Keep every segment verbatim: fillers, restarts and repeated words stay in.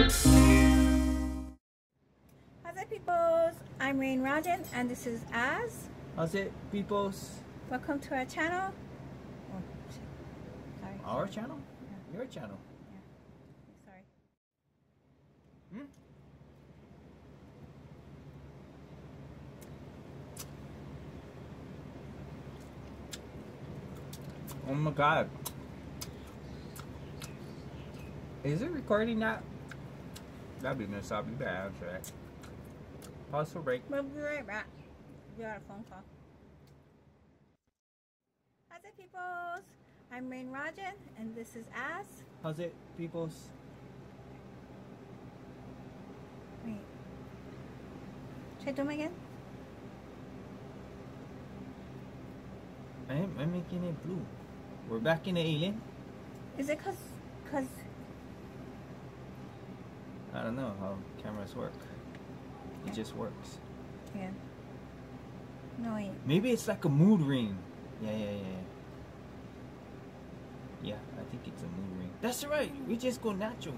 How's it, peoples? I'm Rain Rajan and this is Az. How's it, peoples? Welcome to our channel. Oh, sorry. Our channel? Yeah. Your channel? Yeah. Sorry. Hmm? Oh my god. Is it recording that? That'd be messed up. You better answer that. Pause for break. We'll be right back. We got a phone call. How's it, peoples? I'm Rain Rajan and this is Az. How's it, peoples? Wait. Should I do them again? I'm, I'm making it blue. We're back in the alien. Is it cause, cause I don't know how cameras work. It just works. yeah. No wait. Maybe it's like a mood ring. Yeah, yeah, yeah. Yeah, I think it's a mood ring. That's right. We just go natural.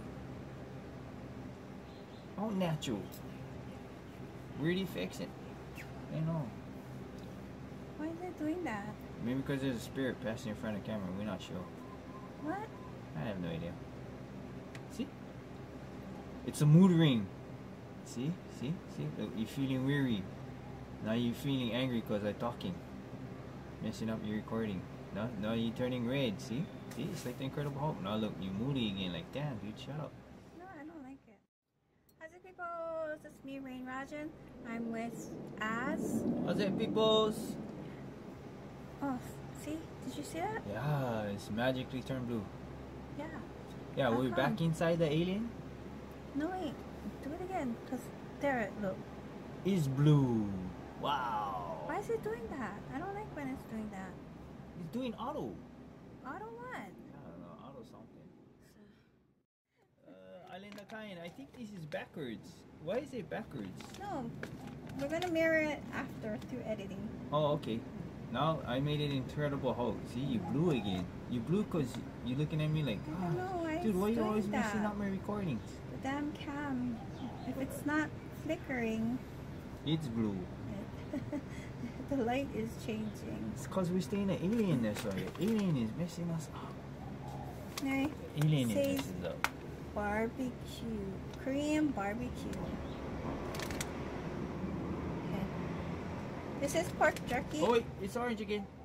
All natural. Really fix it. I know. Why is it doing that? Maybe because there's a spirit passing in front of the camera. We're not sure. What? I have no idea. See? It's a mood ring. See? See? See? Look, you're feeling weary. Now you're feeling angry because I'm talking. Messing up your recording. Now, now you're turning red. See? See? It's like the Incredible Hulk. Now look, you're moody again. Like, damn, dude, shut up. No, I don't like it. How's it, people? It's me, Rain Rajan. I'm with Az. How's it, peoples? Oh, see? Did you see that? Yeah, it's magically turned blue. Yeah. Yeah, How we're come? back inside the alien. No, wait. Do it again. Because there, look. It's blue. Wow. Why is it doing that? I don't like when it's doing that. It's doing auto. Auto what? I don't know, auto something. Uh, Alenda Kain, I think this is backwards. Why is it backwards? No. We're going to mirror it after through editing. Oh, okay. Now I made it Incredible Hulk. See, you blew again. You blew because you're looking at me like, I don't know why dude, it's why are you doing always messing that. up my recordings? The damn cam. If it's not flickering, It's blue. the light is changing. It's because we're staying at alien, that's why. Alien is messing us up. Okay. Alien is Says messing us up. barbecue. Korean barbecue. Okay. This is pork jerky. Oh wait, it's orange again.